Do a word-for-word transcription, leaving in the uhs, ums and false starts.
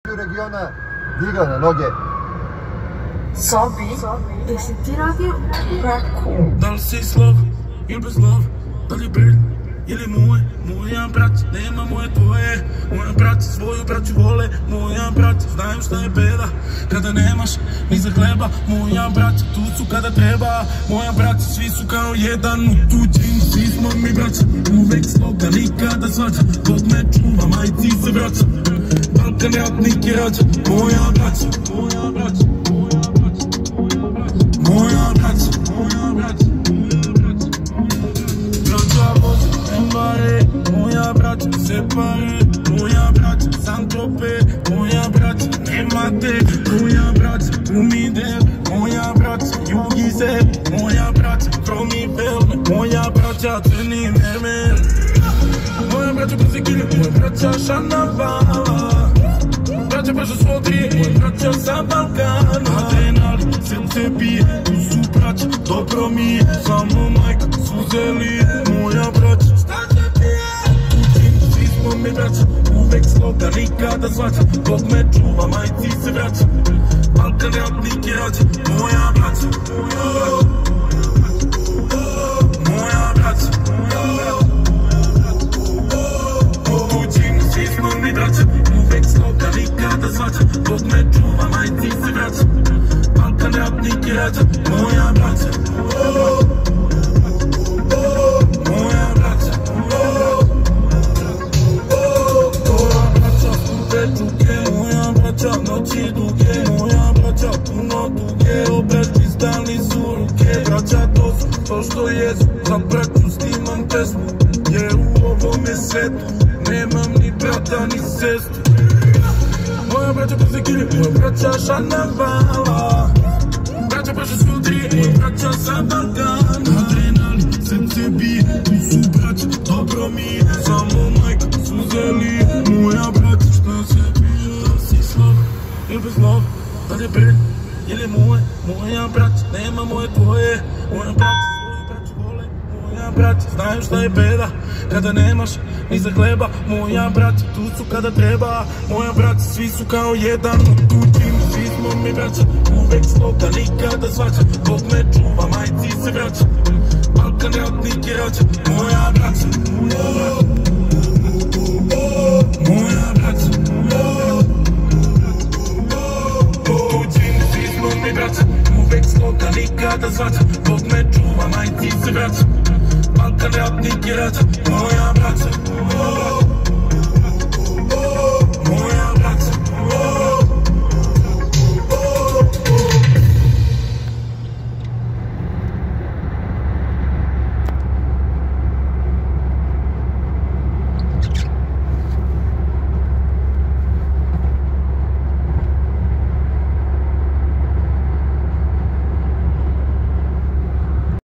regiona digla na noge. Sobi, jesi ti radio Raku? Da li si slov ili bez lov, da li je brilj ili moj, moja brat, nema moje tvoje, moja brat, svoju braću vole, moja brat, znaju šta je beda, kada nemaš ni za hleba, moja brat, tu su kada treba, moja brat, svi su kao jedan u tuđini, svi smo mi braća, uvek sloga, nikada svađa, Bog me čuva, majci se vraća, Balkan ratnik je rađa, moja braća, moja braća, moja braća, moja braća, moja braća se pare, moja braća Santrope, moja braća Nemate, moja braća Umidel, moja braća Jugize, moja braća Kromibel, moja braća Crni Mermer, moja braća Brzikilje, moja braća Šanavala, braća Paša Svodri, moja braća sa Balkana, adrenalin, srce bije, tu su braća, dobro mi je, samo majka suze lije, moja braća mi braća, uvek sloga, nikada svađa, Bog me čuva, majci se vraća, Balkan ratnik je rađa, moja braća, moja braća, u tuđini svi smo mi braća, uvek sloga, nikada svađa, Bog me čuva, majci se vraća, Balkan ratnik je rađa, moja braća, moja braća, moja braća, noći duge, moja braća, puno duge, obrati stali su ruke, braća to su to što jesu, za braću snimam pesmu, jer u ovome svetu nemam ni brata ni sestru. Moja braća Brzikilje, moja braća Šanavala, braća Paša Svodri, moja braća sa Balkana, adrenalin, srce bije, tu su braća, dobro mi je, samo majka suze lije, moja braća, šta se ili bez lov, da li je brilj ili moj, moja brat, nema moje tvoje, moja brat, svoju braću vole, moja brat, znaju šta je beda, kada nemaš ni za hleba, moja brat, tu su kada treba, moja brat, svi su kao jedan u tuđini, svi smo mi braća, uvek sloga, nikada svađa, Bog me čuva, majci se vraća, Balkan ratnik je rađa, moja braća, moja braća, mi braća, uvek sloga, nikada svađa, Bog me čuva, majci se vraća, Balkan ratnik je rađa, moja braća.